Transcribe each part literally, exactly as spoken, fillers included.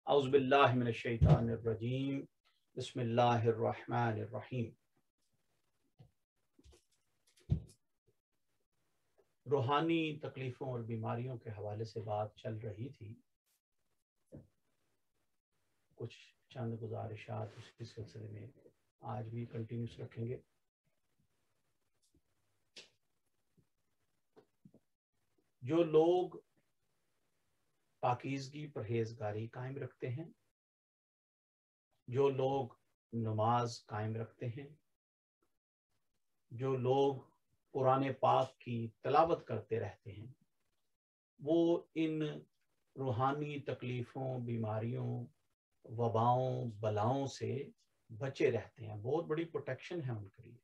अऊज़ु बिल्लाहि मिनश शैतानिर रजीम बिस्मिल्लाहिर रहमानिर रहीम। रूहानी तकलीफ़ों और बीमारियों के हवाले से बात चल रही थी। कुछ चंद गुजारिशात उसके सिलसिले में आज भी कंटिन्यूस रखेंगे। जो लोग पाकीज़गी परहेजगारी कायम रखते हैं, जो लोग नमाज कायम रखते हैं, जो लोग कुरान पाक की तिलावत करते रहते हैं, वो इन रूहानी तकलीफ़ों, बीमारियों, वबाओं, बलाओं से बचे रहते हैं। बहुत बड़ी प्रोटेक्शन है उनके लिए।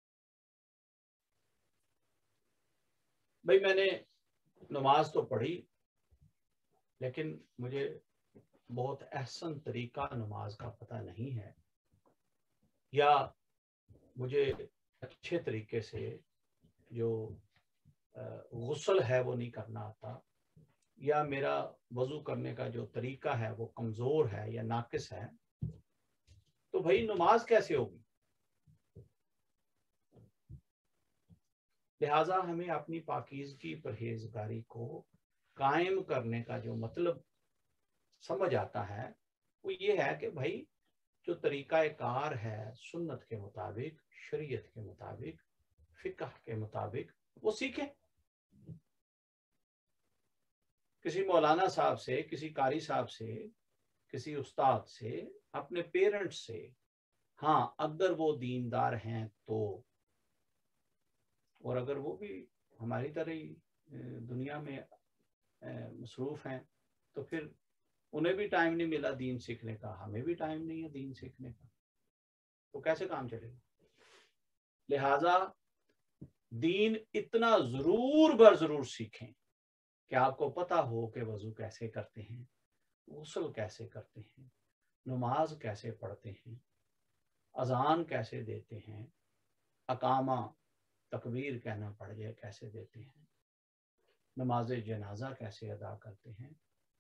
भाई मैंने नमाज तो पढ़ी, लेकिन मुझे बहुत अहसन तरीका नमाज का पता नहीं है, या मुझे अच्छे तरीके से जो गुस्ल है वो नहीं करना आता, या मेरा वज़ू करने का जो तरीका है वो कमज़ोर है या नाकिस है, तो भाई नमाज कैसे होगी। लिहाजा हमें अपनी पाकीज़गी परहेजगारी को कायम करने का जो मतलब समझ आता है वो ये है कि भाई जो तरीका कार है सुन्नत के मुताबिक, शरीयत के मुताबिक, फिक़ह के मुताबिक वो सीखें। किसी मौलाना साहब से, किसी कारी साहब से, किसी उस्ताद से, अपने पेरेंट्स से, हाँ अगर वो दीनदार हैं तो, और अगर वो भी हमारी तरह ही दुनिया में मसरूफ हैं तो फिर उन्हें भी टाइम नहीं मिला दीन सीखने का, हमें भी टाइम नहीं है दीन सीखने का, तो कैसे काम चलेगा। लिहाजा दीन इतना जरूर बर जरूर सीखें कि आपको पता हो कि वजू कैसे करते हैं, गुस्ल कैसे करते हैं, नमाज कैसे पढ़ते हैं, अजान कैसे देते हैं, अकामा तकबीर कहना पड़ जाए कैसे देते हैं, नमाज जनाजा कैसे अदा करते हैं।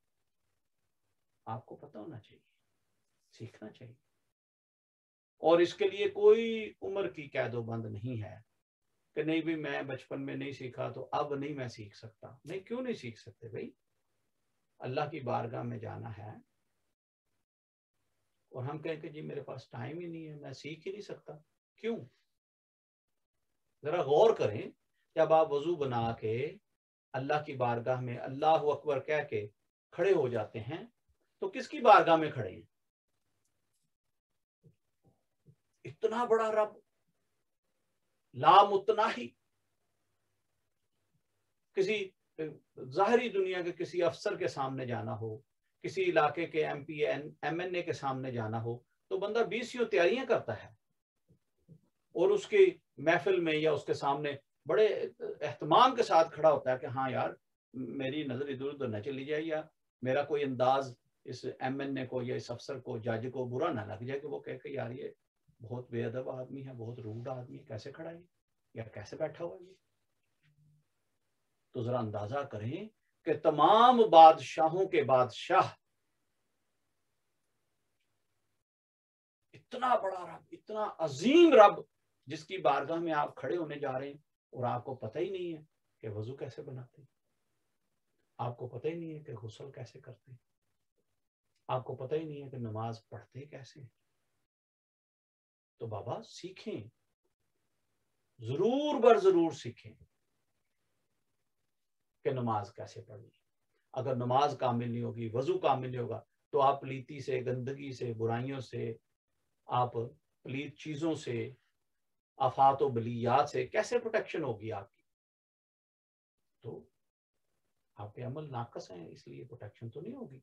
आपको पता होना चाहिए, सीखना चाहिए। और इसके लिए कोई उम्र की कैदोबंद नहीं है कि नहीं भी मैं बचपन में नहीं सीखा तो अब नहीं मैं सीख सकता। नहीं, क्यों नहीं सीख सकते भाई। अल्लाह की बारगाह में जाना है और हम कहें कि जी मेरे पास टाइम ही नहीं है, मैं सीख ही नहीं सकता, क्यों। जरा गौर करें, जब आप वजू बना के अल्लाह की बारगाह में अल्लाह अकबर कह के खड़े हो जाते हैं तो किसकी बारगाह में खड़े हैं। इतना बड़ा रब, लामुतनाही, किसी जाहिरी दुनिया के किसी अफसर के सामने जाना हो, किसी इलाके के M P M N A के सामने जाना हो, तो बंदा बीसियों तैयारियां करता है और उसकी महफिल में या उसके सामने बड़े एहतमाम के साथ खड़ा होता है कि हाँ यार मेरी नजर इधर उधर न चली जाए, या मेरा कोई अंदाज इस एम एन ए को या इस अफसर को, जज को बुरा ना लग जाए कि वो कह के यार ये बहुत बेअदब आदमी है, बहुत रूड आदमी है, कैसे खड़ा है या कैसे बैठा हुआ है। तो जरा अंदाजा करें कि तमाम बादशाहों के बादशाह, इतना बड़ा रब, इतना अजीम रब जिसकी बारगाह में आप खड़े होने जा रहे हैं और आपको पता ही नहीं है कि वजू कैसे बनाते, आपको पता ही नहीं है कि गुस्ल कैसे करते, आपको पता ही नहीं है कि नमाज पढ़ते कैसे। तो बाबा सीखें, जरूर बर जरूर सीखें कि नमाज कैसे पढ़नी। अगर नमाज कामिल नहीं होगी, वजू कामिल नहीं होगा, तो आप पलीती से, गंदगी से, बुराइयों से, आप पलीत चीजों से, आफात व बलियात से कैसे प्रोटेक्शन होगी आपकी। तो आपके अमल नाकस हैं, इसलिए प्रोटेक्शन तो नहीं होगी।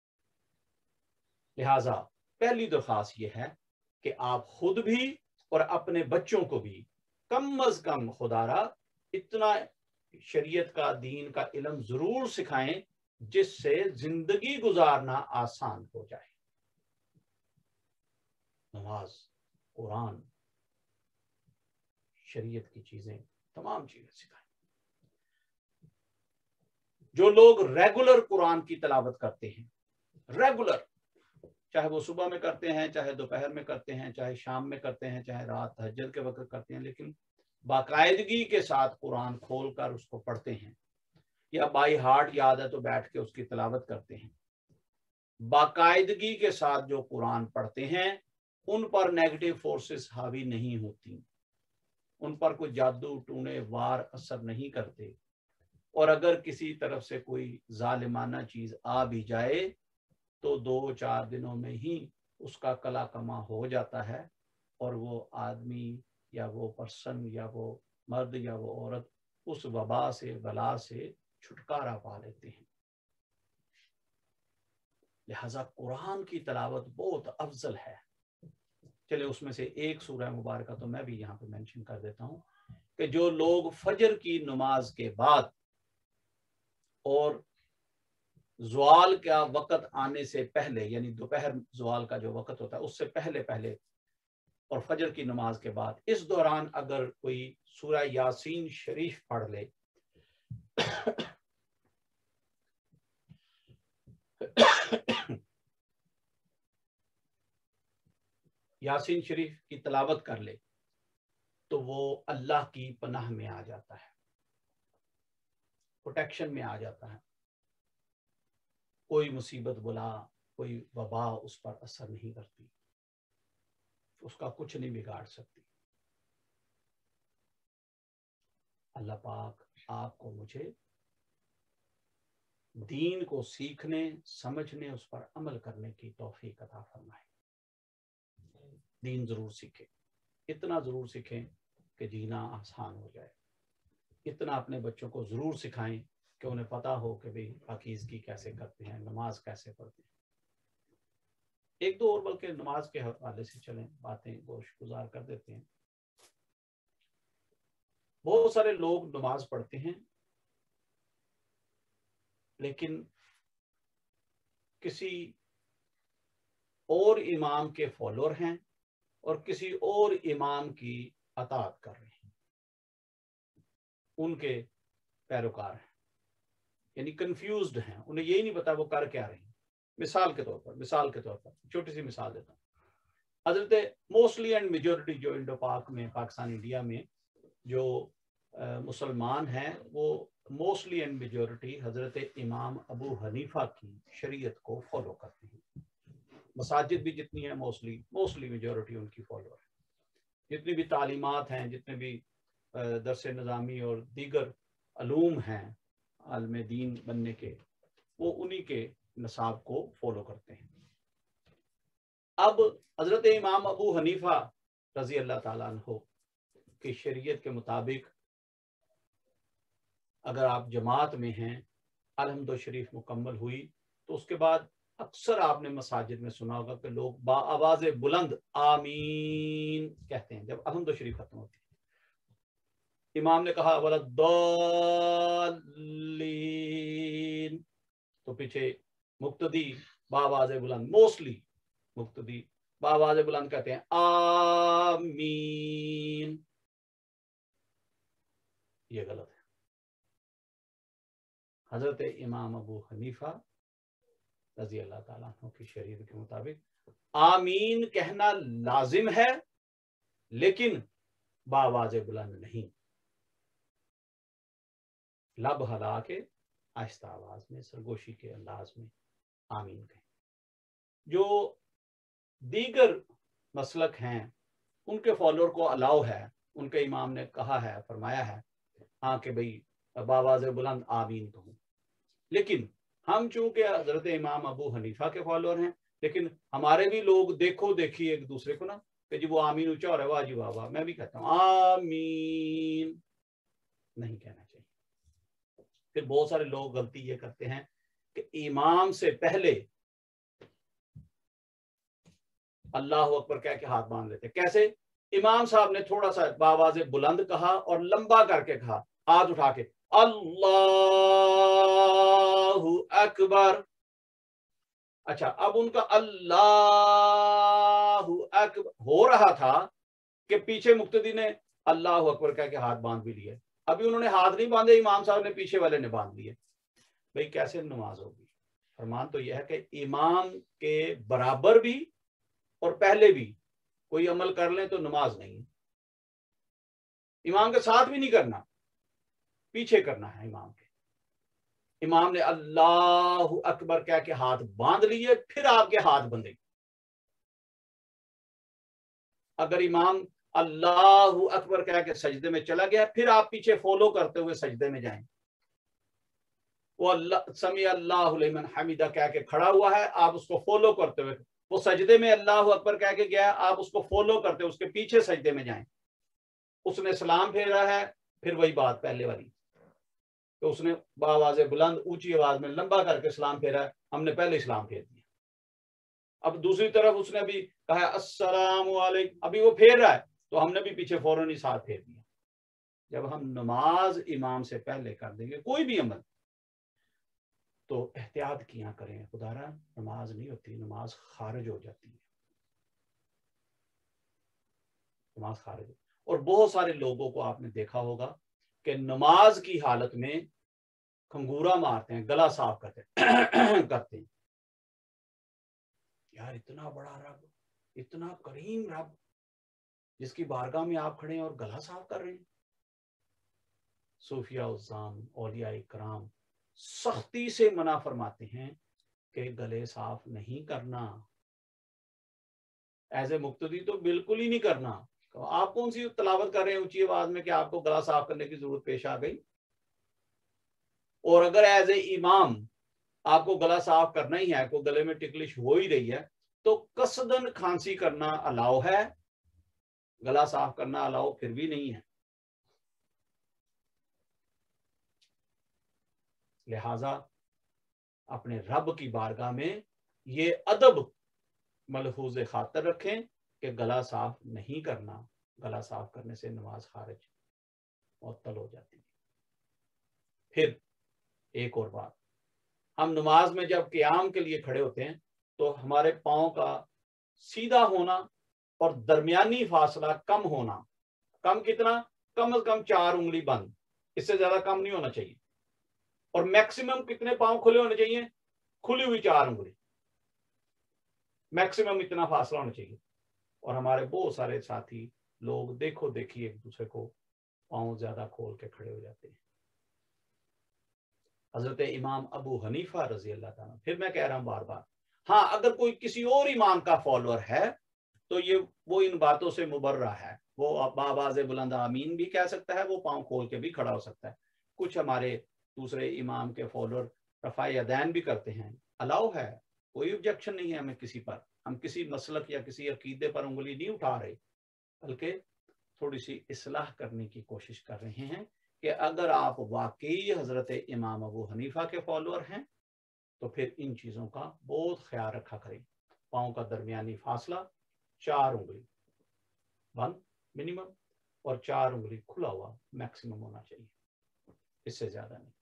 लिहाजा पहली दरख्वास्त यह है कि आप खुद भी और अपने बच्चों को भी कम अज कम खुदारा इतना शरीयत का, दीन का इल्म जरूर सिखाएं जिससे जिंदगी गुजारना आसान हो जाए। नमाज, कुरान, शरीयत की चीजें, तमाम चीजें सिखाएं। जो लोग रेगुलर कुरान की तिलावत करते हैं, रेगुलर, چاہے وہ صبح میں کرتے ہیں، چاہے دوپہر میں کرتے ہیں، چاہے شام میں کرتے ہیں، چاہے رات تہجد کے وقت کرتے ہیں، لیکن باقاعدگی کے ساتھ قرآن کھول کر اس کو پڑھتے ہیں، یا بائی ہارٹ یاد ہے تو بیٹھ کے اس کی تلاوت کرتے ہیں، باقاعدگی کے ساتھ جو قرآن پڑھتے ہیں ان پر نیگیٹو فورسز حاوی نہیں ہوتی، ان پر کوئی جادو ٹونے وار اثر نہیں کرتے، اور اگر کسی طرف سے کوئی ظالمانہ چیز آ بھی جائے تو دو چار دنوں میں ہی اس کا کلا کما ہو جاتا ہے، اور وہ آدمی یا وہ پرسن یا وہ مرد یا وہ عورت اس وبا سے بلا سے چھٹکارا پا لیتے ہیں۔ لہذا قرآن کی تلاوت بہت افضل ہے۔ چلے اس میں سے ایک سورہ مبارکہ تو میں بھی یہاں پہ مینشن کر دیتا ہوں کہ جو لوگ فجر کی نماز کے بعد اور زوال کا وقت آنے سے پہلے، یعنی دوپہر زوال کا جو وقت ہوتا ہے اس سے پہلے پہلے اور فجر کی نماز کے بعد اس دوران اگر کوئی سورہ یاسین شریف پڑھ لے یاسین شریف کی تلاوت کر لے تو وہ اللہ کی پناہ میں آ جاتا ہے، پروٹیکشن میں آ جاتا ہے، کوئی مصیبت بلا، کوئی وبا اس پر اثر نہیں کرتی، اس کا کچھ نہیں بگاڑ سکتی۔ اللہ پاک آپ کو مجھے دین کو سیکھنے، سمجھنے، اس پر عمل کرنے کی توفیق عطا فرمائے۔ دین ضرور سیکھیں، اتنا ضرور سیکھیں کہ جینا آسان ہو جائے، اتنا اپنے بچوں کو ضرور سکھائیں کہ انہیں پتا ہو کہ بھئی پاکیزگی کیسے کرتے ہیں، نماز کیسے پڑھتے ہیں۔ ایک دو اور بلکہ نماز کے حوالے سے چلیں باتیں گوش گزار کر دیتے ہیں۔ بہت سارے لوگ نماز پڑھتے ہیں لیکن کسی اور امام کے فالوور ہیں اور کسی اور امام کی اطاعت کر رہے ہیں، ان کے پیروکار ہیں، یعنی کنفیوزڈ ہیں، انہیں یہی نہیں پتا وہ کر کیا رہے ہیں۔ مثال کے طور پر مثال کے طور پر چھوٹی سی مثال دیتا ہوں۔ حضرت موسٹلی اینڈ میجورٹی جو انڈو پاک میں، پاکستان انڈیا میں جو مسلمان ہیں وہ موسٹلی اینڈ میجورٹی حضرت امام ابو حنیفہ کی شریعت کو فالو کرتے ہیں۔ مساجد بھی جتنی ہیں موسٹلی موسٹلی میجورٹی ان کی فالوور ہے۔ جتنی بھی تعلیمات ہیں، جتنے بھی درس نظامی اور دیگر علوم ہیں عالم دین بننے کے، وہ انہی کے نصاب کو فالو کرتے ہیں۔ اب حضرت امام ابو حنیفہ رضی اللہ تعالیٰ عنہ کی شریعت کے مطابق اگر آپ جماعت میں ہیں، الحمد شریف مکمل ہوئی تو اس کے بعد اکثر آپ نے مساجد میں سنا ہوگا کہ لوگ با آواز بلند آمین کہتے ہیں جب الحمد شریف ختم ہوتی ہے۔ امام نے کہا ولدالین تو پیچھے مقتدی با آواز بلند، موسٹلی مقتدی با آواز بلند کہتے ہیں آمین۔ یہ غلط ہے۔ حضرت امام ابو حنیفہ رضی اللہ تعالیٰ عنہ کی شریعت کے مطابق آمین کہنا لازم ہے لیکن بآواز بلند نہیں، لب ہلا کے آہستہ آواز میں، سرگوشی کے انداز میں آمین کہیں۔ جو دیگر مسلک ہیں ان کے فالوور کو الاؤ ہے، ان کے امام نے کہا ہے، فرمایا ہے ہاں کہ بھئی بآواز بلند آمین کہوں، لیکن ہم چونکہ حضرت امام ابو حنیفہ کے فالوور ہیں، لیکن ہمارے بھی لوگ دیکھو دیکھی ایک دوسرے کو نا کہ جی وہ آمین اونچا ہو رہا ہے، واہ جی واہ واہ، میں بھی کہتا ہوں آمین، نہیں کہنا چاہیے۔ پھر بہت سارے لوگ غلطی یہ کرتے ہیں کہ امام سے پہلے اللہ اکبر کہہ کے ہاتھ باندھ لیتے۔ کیسے؟ امام صاحب نے تھوڑا سا بآواز بلند کہا اور لمبا کر کے کہا، ہاتھ اٹھا کے اللہ اکبر۔ اچھا اب ان کا اللہ اکبر ہو رہا تھا کہ پیچھے مقتدی نے اللہ اکبر کہہ کے ہاتھ باندھ بھی لیے، ابھی انہوں نے ہاتھ نہیں باندھے، امام صاحب نے پیچھے والے نے باندھ لیے۔ بھئی کیسے نماز ہوگی؟ فرمان تو یہ ہے کہ امام کے برابر بھی اور پہلے بھی کوئی عمل کر لیں تو نماز نہیں ہے. امام کے ساتھ بھی نہیں کرنا, پیچھے کرنا ہے امام کے. امام نے اللہ اکبر کہہ کے ہاتھ باندھ لیے, پھر آپ کے ہاتھ بندھے. اگر امام اللہ اکبر کہہ کے سجدے میں چلا گیا, پھر آپ پیچھے فالو کرتے ہوئے سجدے میں جائیں. وہ اللہ سمیع اللہ لمن حمیدہ کہہ کے کھڑا ہوا ہے, آپ اس کو فالو کرتے ہوئے, وہ سجدے میں اللہ اکبر کہہ کے گیا, آپ اس کو فالو کرتے ہوئے اس کے پیچھے سجدے میں جائیں. اس نے سلام پھیرا ہے, پھر وہی بات پہلے والی, تو اس نے بآواز بلند اونچی آواز میں لمبا کر کے سلام پھیرا ہے, ہم نے پہلے سلام پھیر دیا. اب دوسری طرف اس نے بھی کہا ہے السلام علیکم, ابھی وہ پھیر رہا ہے, تو ہم نے بھی پیچھے فوراً ہی ساتھ پھیر دیا. جب ہم نماز امام سے پہلے کر دیں گے کوئی بھی عمل, تو احتیاط کیا کریں. خدا را نماز نہیں ہوتی, نماز خارج ہو جاتی ہے, نماز خارج. اور بہت سارے لوگوں کو آپ نے دیکھا ہوگا کہ نماز کی حالت میں کھنگورا مارتے ہیں, گلا صاف کرتے ہیں کرتے ہیں. یار اتنا بڑا رب, اتنا کریم رب, جس کی بارگاہ میں آپ کھڑے ہیں اور گلا صاف کر رہے ہیں. صوفیاء الزام, اولیاء کرام سختی سے منع فرماتے ہیں کہ گلے صاف نہیں کرنا. ایز اے مقتدی تو بالکل ہی نہیں کرنا. آپ کون سی تلاوت کر رہے ہیں اونچی آواز میں کہ آپ کو گلا صاف کرنے کی ضرورت پیش آ گئی؟ اور اگر ایز اے امام آپ کو گلا صاف کرنا ہی ہے, کوئی گلے میں ٹکلش ہو ہی رہی ہے, تو قصدن کھانسی کرنا الاؤ ہے, گلا صاف کرنا الاؤ پھر بھی نہیں ہے. لہذا اپنے رب کی بارگاہ میں یہ ادب ملحوظ خاطر رکھیں کہ گلا صاف نہیں کرنا. گلا صاف کرنے سے نماز خارج معطل ہو جاتی ہے. پھر ایک اور بات, ہم نماز میں جب قیام کے لیے کھڑے ہوتے ہیں تو ہمارے پاؤں کا سیدھا ہونا اور درمیانی فاصلہ کم ہونا. کم کتنا؟ کم از کم چار انگلی بند, اس سے زیادہ کم نہیں ہونا چاہیے. اور میکسیمم کتنے پاؤں کھلے ہونے چاہیے؟ کھلی ہوئی چار انگلی, میکسیمم اتنا فاصلہ ہونا چاہیے. اور ہمارے بہت سارے ساتھی لوگ دیکھو دیکھی ایک دوسرے کو پاؤں زیادہ کھول کے کھڑے ہو جاتے ہیں. حضرت امام ابو حنیفہ رضی اللہ تعالیٰ, پھر میں کہہ رہا ہوں بار بار, ہاں اگر کوئی کسی اور امام کا فالوور ہے تو یہ وہ ان باتوں سے مبرہ ہے, وہ بآواز بلند آمین بھی کہہ سکتا ہے, وہ پاؤں کھول کے بھی کھڑا ہو سکتا ہے. کچھ ہمارے دوسرے امام کے فالوور رفع یدین بھی کرتے ہیں, الاؤ ہے, کوئی آبجیکشن نہیں ہے ہمیں کسی پر. ہم کسی مسلک یا کسی عقیدے پر انگلی نہیں اٹھا رہے, بلکہ تھوڑی سی اصلاح کرنے کی کوشش کر رہے ہیں کہ اگر آپ واقعی حضرت امام ابو حنیفہ کے فالوور ہیں تو پھر ان چیزوں کا بہت خیال رکھا کریں. پاؤں کا درمیانی فاصلہ چار انگلی بند منیمم, اور چار انگلی کھلا ہوا میکسیمم ہونا چاہیے, اس سے زیادہ نہیں.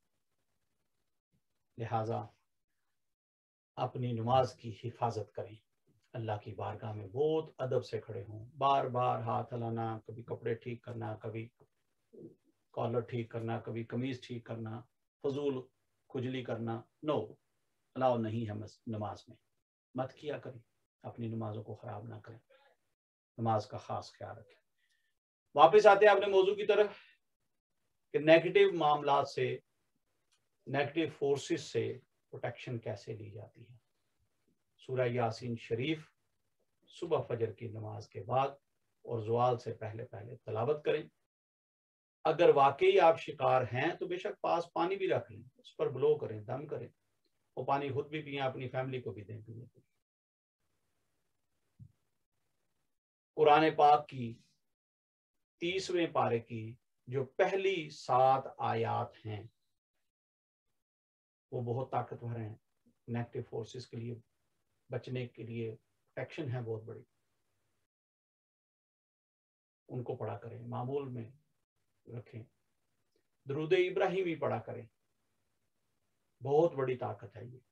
لہذا اپنی نماز کی حفاظت کریں, اللہ کی بارگاہ میں بہت ادب سے کھڑے ہوں. بار بار ہاتھ ہلانا, کبھی کپڑے ٹھیک کرنا, کبھی کالر ٹھیک کرنا, کبھی قمیض ٹھیک کرنا, فضول کھجلی کرنا, نو, الاؤ نہیں ہے نماز میں. مت کیا کریں, اپنی نمازوں کو خراب نہ کریں, نماز کا خاص خیال رکھیں. واپس آتے ہیں اپنے موضوع کی طرف کہ نیگیٹو معاملات سے, نیگیٹو فورسز سے پروٹیکشن کیسے لی جاتی ہے. سورہ یاسین شریف صبح فجر کی نماز کے بعد اور زوال سے پہلے پہلے تلاوت کریں. اگر واقعی آپ شکار ہیں تو بے شک پاس پانی بھی رکھ لیں, اس پر بلو کریں, دم کریں, وہ پانی خود بھی پئیں, اپنی فیملی کو بھی دیں پینے کو. قرآن پاک کی تیسویں پارے کی جو پہلی سات آیات ہیں وہ بہت طاقتور ہیں, نیگیٹو فورسز کے لیے بچنے کے لیے پروٹیکشن ہے بہت بڑی. ان کو پڑھا کریں, معمول میں رکھیں. درود ابراہیمی پڑھا کریں, بہت بڑی طاقت ہے یہ.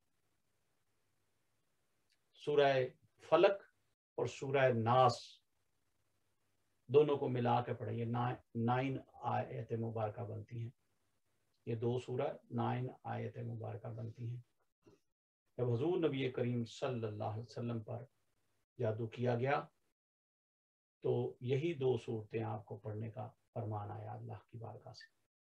سورہ فلق اور سورہ ناس دونوں کو ملا کے پڑھیں, یہ نائن آیت مبارکہ بنتی ہیں. یہ دو سورہ نائن آیت مبارکہ بنتی ہیں. جب حضور نبی کریم صلی اللہ علیہ وسلم پر جادو کیا گیا تو یہی دو صورتیں آپ کو پڑھنے کا فرمان آیا اللہ کی بارگاہ سے،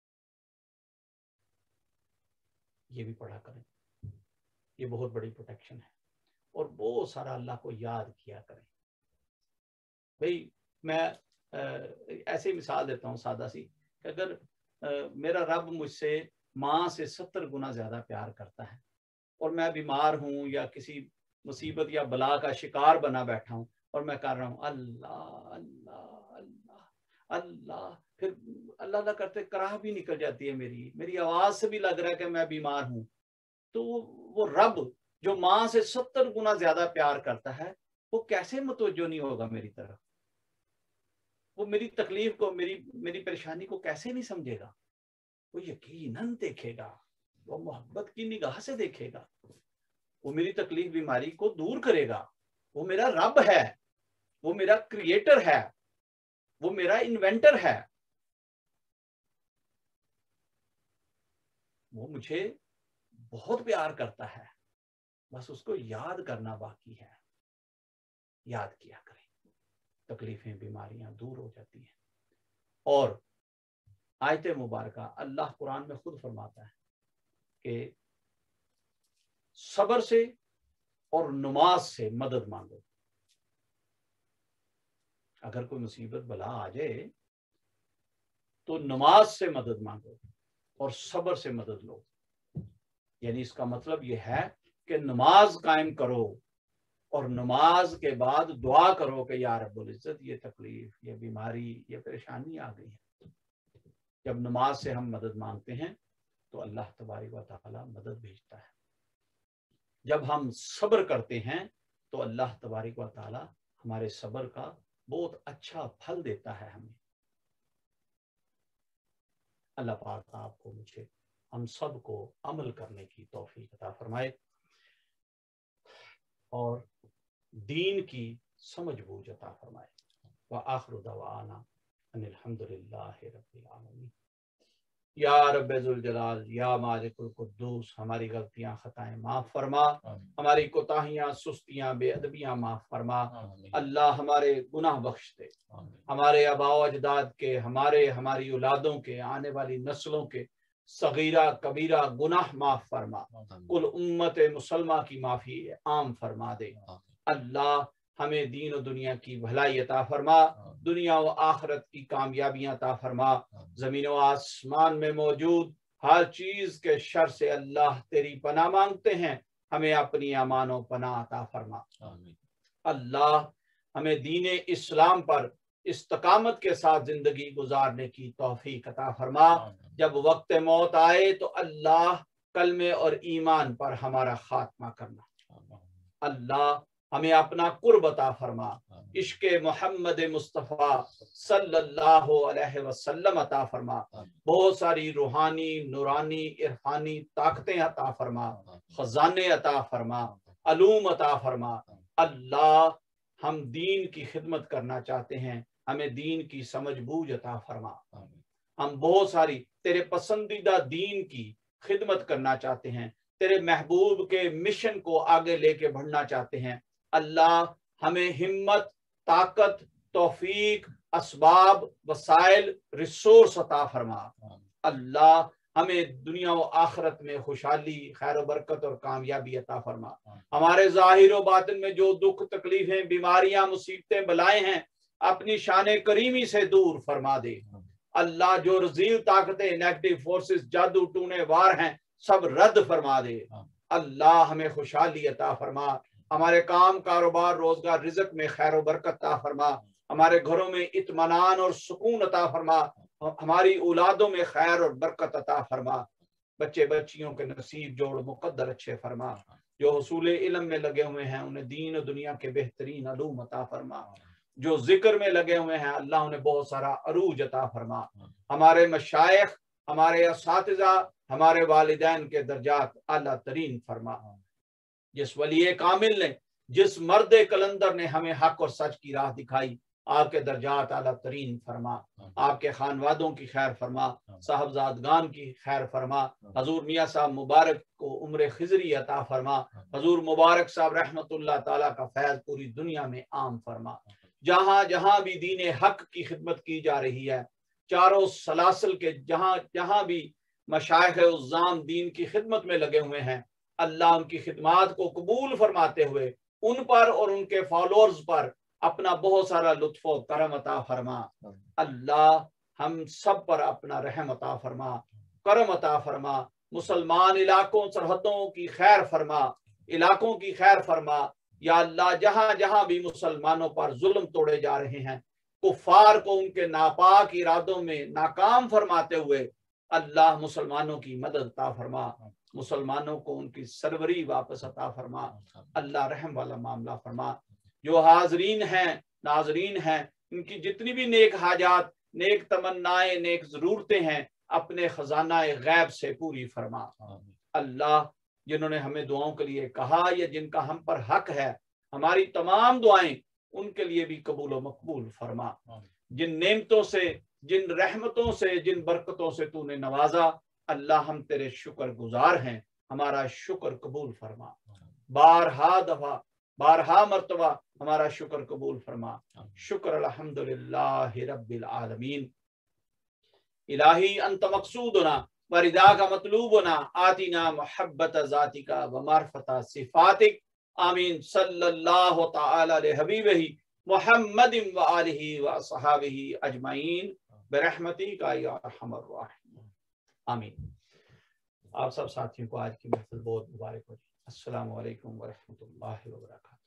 یہ بھی پڑھا کریں، یہ بہت بڑی پروٹیکشن ہے، اور بہت سارا اللہ کو یاد کیا کریں۔ بھئی میں ایسے مثال دیتا ہوں سادہ سی، کہ اگر میرا رب مجھ سے ماں سے ستر گنا زیادہ پیار کرتا ہے اور میں بیمار ہوں یا کسی مصیبت یا بلا کا شکار بنا بیٹھا ہوں اور میں کر رہا ہوں اللہ اللہ اللہ اللہ، پھر اللہ اللہ کرتے کراہ بھی نکل جاتی ہے میری میری آواز سے بھی لگ رہا ہے کہ میں بیمار ہوں، تو وہ رب جو ماں سے ستر گنا زیادہ پیار کرتا ہے وہ کیسے متوجہ نہیں ہوگا میری طرف؟ وہ میری تکلیف کو، میری میری پریشانی کو کیسے نہیں سمجھے گا؟ وہ یقیناً دیکھے گا، وہ محبت کی نگاہ سے دیکھے گا، وہ میری تکلیف بیماری کو دور کرے گا۔ وہ میرا رب ہے، وہ میرا کریٹر ہے، وہ میرا انوینٹر ہے، وہ مجھے بہت پیار کرتا ہے، بس اس کو یاد کرنا باقی ہے۔ یاد کیا کریں، تکلیفیں بیماریاں دور ہو جاتی ہیں۔ اور آیت مبارکہ اللہ قرآن میں خود فرماتا ہے کہ صبر سے اور نماز سے مدد مانگو۔ اگر کوئی مصیبت بلا آ جائے تو نماز سے مدد مانگو اور صبر سے مدد لو۔ یعنی اس کا مطلب یہ ہے کہ نماز قائم کرو اور نماز کے بعد دعا کرو کہ یا رب العزت یہ تکلیف، یہ بیماری، یہ پریشانی آ گئی ہے۔ جب نماز سے ہم مدد مانگتے ہیں تو اللہ تبارک و تعالی مدد بھیجتا ہے۔ جب ہم صبر کرتے ہیں تو اللہ تبارک و تعالی ہمارے صبر کا بہت اچھا پھل دیتا ہے ہمیں۔ اللہ پاک آپ کو، مجھے، ہم سب کو عمل کرنے کی توفیق عطا فرمائے اور دین کی سمجھ بوجھ عطا فرمائے۔ وآخر دعوانا ان الحمدللہ رب العالمین۔ یا رب ذوالجلال، یا مالک القدوس، ہماری غلطیاں خطائیں معاف فرما، ہماری کوتاہیاں سستیاں بے ادبیاں معاف فرما۔ اللہ ہمارے گناہ بخش دے، ہمارے آباء و اجداد کے، ہمارے ہماری اولادوں کے، آنے والی نسلوں کے صغیرہ کبیرہ گناہ معاف فرما۔ کل امت مسلمہ کی معافی عام فرما دے۔ اللہ ہمیں دین و دنیا کی بھلائی عطا فرما، دنیا و آخرت کی کامیابیاں عطا فرما۔ زمین و آسمان میں موجود ہر چیز کے شر سے اللہ تیری پناہ مانگتے ہیں، ہمیں اپنی امان و پناہ عطا فرما۔ اللہ ہمیں دین اسلام پر استقامت کے ساتھ زندگی گزارنے کی توفیق عطا فرما۔ جب وقت موت آئے تو اللہ کلمے اور ایمان پر ہمارا خاتمہ کرنا۔ اللہ ہمیں اپنا قرب عطا فرما، عشق محمد مصطفیٰ صلی اللہ علیہ وسلم عطا فرما۔ بہت ساری روحانی، نورانی، عرفانی طاقتیں عطا فرما، خزانے عطا فرما، علوم عطا فرما۔ اللہ ہم دین کی خدمت کرنا چاہتے ہیں، ہمیں دین کی سمجھ بوجھ عطا فرما۔ ہم بہت ساری تیرے پسندیدہ دین کی خدمت کرنا چاہتے ہیں، تیرے محبوب کے مشن کو آگے لے کے بڑھنا چاہتے ہیں۔ اللہ ہمیں ہمت، طاقت، توفیق، اسباب، وسائل، ریسورس عطا فرما۔ اللہ ہمیں دنیا و آخرت میں خوشحالی، خیر و برکت اور کامیابی عطا فرما۔ ہمارے ظاہر و باطن میں جو دکھ، تکلیفیں، بیماریاں، مصیبتیں، بلائیں ہیں، اپنی شان کریمی سے دور فرما دے۔ اللہ جو رذیل طاقتیں، نیگیٹو فورسز، جادو ٹونے وار ہیں، سب رد فرما دے۔ اللہ ہمیں خوشحالی عطا فرما، ہمارے کام، کاروبار، روزگار، رزق میں خیر و برکت عطا فرما، ہمارے گھروں میں اطمینان اور سکون عطا فرما، ہماری اولادوں میں خیر اور برکت عطا فرما۔ بچے بچیوں کے نصیب جوڑ مقدر اچھے فرما۔ جو حصول علم میں لگے ہوئے ہیں انہیں دین و دنیا کے بہترین علوم عطا فرما۔ جو ذکر میں لگے ہوئے ہیں اللہ انہیں بہت سارا عروج عطا فرما۔ ہمارے مشائخ، ہمارے اساتذہ، ہمارے والدین کے درجات اعلیٰ ترین فرما۔ جس ولی کامل نے، جس مرد کلندر نے ہمیں حق اور سچ کی راہ دکھائی، آپ کے درجات اعلیٰ ترین فرما، آپ کے خانوادوں کی خیر فرما، صاحبزادگان کی خیر فرما، حضور میاں صاحب مبارک کو عمر خضری عطا فرما، حضور مبارک صاحب رحمت اللہ تعالیٰ کا فیض پوری دنیا میں عام فرما۔ جہاں جہاں بھی دین حق کی خدمت کی جا رہی ہے، چاروں سلاسل کے جہاں جہاں بھی مشائخ عظام دین کی خدمت میں لگے ہوئے ہیں، اللہ ان کی خدمات کو قبول فرماتے ہوئے ان پر اور ان کے فالوورز پر اپنا بہت سارا لطف و کرم عطا فرما۔ اللہ ہم سب پر اپنا رحم عطا فرما، کرم عطا فرما، مسلمان علاقوں سرحدوں کی خیر فرما، علاقوں کی خیر فرما۔ یا اللہ جہاں جہاں بھی مسلمانوں پر ظلم توڑے جا رہے ہیں، کفار کو ان کے ناپاک ارادوں میں ناکام فرماتے ہوئے اللہ مسلمانوں کی مدد عطا فرما، مسلمانوں کو ان کی سروری واپس عطا فرما۔ اللہ رحم والا معاملہ فرما۔ جو حاضرین ہیں، ناظرین ہیں، ان کی جتنی بھی نیک حاجات، نیک تمنائیں، نیک ضرورتیں ہیں، اپنے خزانہ غیب سے پوری فرما۔ اللہ جنہوں نے ہمیں دعاؤں کے لیے کہا یا جن کا ہم پر حق ہے، ہماری تمام دعائیں ان کے لیے بھی قبول و مقبول فرما۔ جن نعمتوں سے، جن رحمتوں سے، جن برکتوں سے تو نے نوازا، اللہ ہم تیرے شکر گزار ہیں، ہمارا شکر قبول فرما۔ بارہا دفعہ، بارہا مرتبہ ہمارا شکر قبول فرما۔ شکر الحمدللہ رب العالمین۔ الہی انت مقصودنا وردا کا مطلوبنا، آتینا محبت ذاتک و معرفت صفاتک۔ آمین۔ صلی اللہ تعالی علیہ حبیبہ محمد و آلہ و صحابہ اجمعین برحمتک یا ارحم الراحمین۔ آمین۔ آپ سب ساتھیوں کو آج کی محفل بہت مبارک ہو۔ السلام علیکم ورحمۃ اللہ وبرکاتہ۔